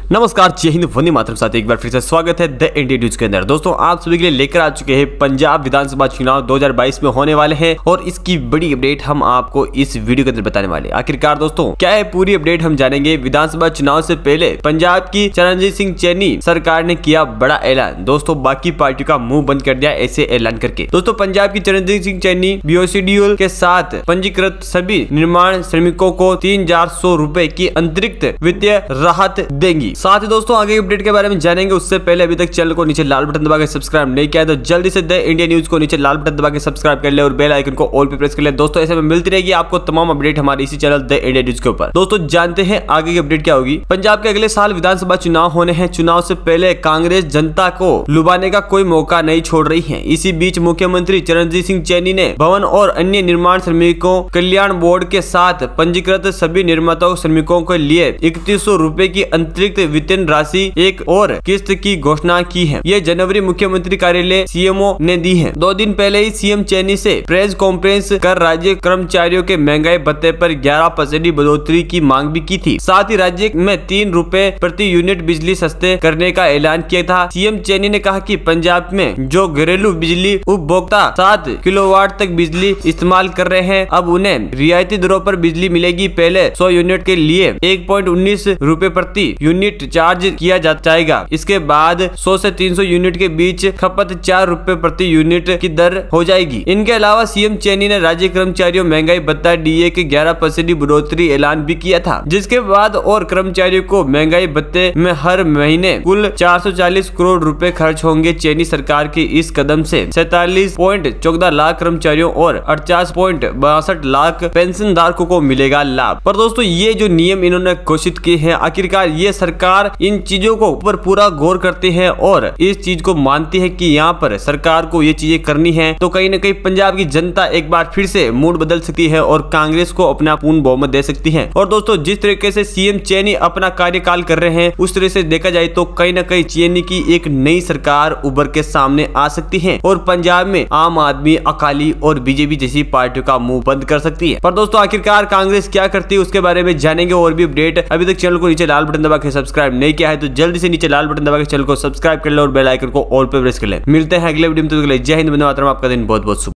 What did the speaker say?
नमस्कार, जय हिंद, वंदे मातरम। साथ एक बार फिर से स्वागत है द इंडिया न्यूज के अंदर। दोस्तों, आप सभी के लिए लेकर आ चुके हैं पंजाब विधानसभा चुनाव 2022 में होने वाले हैं और इसकी बड़ी अपडेट हम आपको इस वीडियो के अंदर बताने वाले हैं। आखिरकार दोस्तों क्या है पूरी अपडेट हम जानेंगे। विधानसभा चुनाव से पहले पंजाब की चरणजीत सिंह चन्नी सरकार ने किया बड़ा ऐलान। दोस्तों, बाकी पार्टियों का मुंह बंद कर दिया ऐसे ऐलान करके। दोस्तों, पंजाब की चरणजीत सिंह चन्नी बीओसीडीएल के साथ पंजीकृत सभी निर्माण श्रमिकों को 3,400 रुपए की अतिरिक्त वित्तीय राहत देंगी। साथ ही दोस्तों आगे अपडेट के बारे में जानेंगे। उससे पहले अभी तक चैनल को नीचे लाल बटन दबा के सब्सक्राइब नहीं किया है तो जल्दी से द इंडिया न्यूज को नीचे लाल बटन दबा के सब्सक्राइब कर ले और बेल आइकन को ऑल पे प्रेस कर ले। दोस्तों, ऐसे में मिलती रहेगी आपको तमाम अपडेट हमारे इसी चैनल द इंडिया न्यूज के ऊपर। दोस्तों, जानते हैं आगे की अपडेट क्या होगी। पंजाब के अगले साल विधानसभा चुनाव होने हैं। चुनाव से पहले कांग्रेस जनता को लुभाने का कोई मौका नहीं छोड़ रही है। इसी बीच मुख्यमंत्री चरणजीत सिंह चन्नी ने भवन और अन्य निर्माण श्रमिकों कल्याण बोर्ड के साथ पंजीकृत सभी निर्माता श्रमिकों के लिए 3100 रुपए की अतिरिक्त वेतन राशि एक और किस्त की घोषणा की है। ये जनवरी मुख्यमंत्री कार्यालय सीएमओ ने दी है। 2 दिन पहले ही सीएम चन्नी से प्रेस कॉन्फ्रेंस कर राज्य कर्मचारियों के महंगाई भत्ते पर 11% बढ़ोतरी की मांग भी की थी। साथ ही राज्य में 3 रुपए प्रति यूनिट बिजली सस्ते करने का ऐलान किया था। सीएम चन्नी ने कहा कि पंजाब में जो घरेलू बिजली उपभोक्ता 7 किलोवाट तक बिजली इस्तेमाल कर रहे हैं, अब उन्हें रियायती दरों पर बिजली मिलेगी। पहले 100 यूनिट के लिए 1.19 रुपए प्रति यूनिट चार्ज किया जाएगा। इसके बाद 100 से 300 यूनिट के बीच खपत 4 रुपए प्रति यूनिट की दर हो जाएगी। इनके अलावा सीएम चन्नी ने राज्य कर्मचारियों महंगाई भत्ता डीए के 11% बढ़ोतरी ऐलान भी किया था, जिसके बाद और कर्मचारियों को महंगाई भत्ते में हर महीने कुल 440 करोड़ रुपए खर्च होंगे। चन्नी सरकार के इस कदम से 47.14 लाख कर्मचारियों और 48.62 लाख पेंशन धारकों को मिलेगा लाभ। पर दोस्तों, ये जो नियम इन्होंने घोषित किए हैं, आखिरकार ये सरकार इन चीजों को ऊपर पूरा गौर करती है और इस चीज को मानती है कि यहाँ पर सरकार को ये चीजें करनी है, तो कहीं न कहीं पंजाब की जनता एक बार फिर से मूड बदल सकती है और कांग्रेस को अपना पूर्ण बहुमत दे सकती है। और दोस्तों, जिस तरीके से सीएम चन्नी अपना कार्यकाल कर रहे हैं, उस तरह से देखा जाए तो कहीं न कहीं चन्नी की एक नई सरकार उभर के सामने आ सकती है और पंजाब में आम आदमी, अकाली और बीजेपी जैसी पार्टियों का मुंह बंद कर सकती है। पर दोस्तों, आखिरकार कांग्रेस क्या करती है उसके बारे में जानेंगे और भी अपडेट। अभी तक चैनल को नीचे लाल बटन दबा के सब्सक्राइब नहीं किया है तो जल्दी से नीचे लाल बटन दबा के चैनल को सब्सक्राइब कर ले और बेल आइकन को ऑल पे प्रेस कर ले। मिलते हैं अगले वीडियो में। तो जय हिंद, वंदे मातरम। आपका दिन बहुत बहुत शुभ।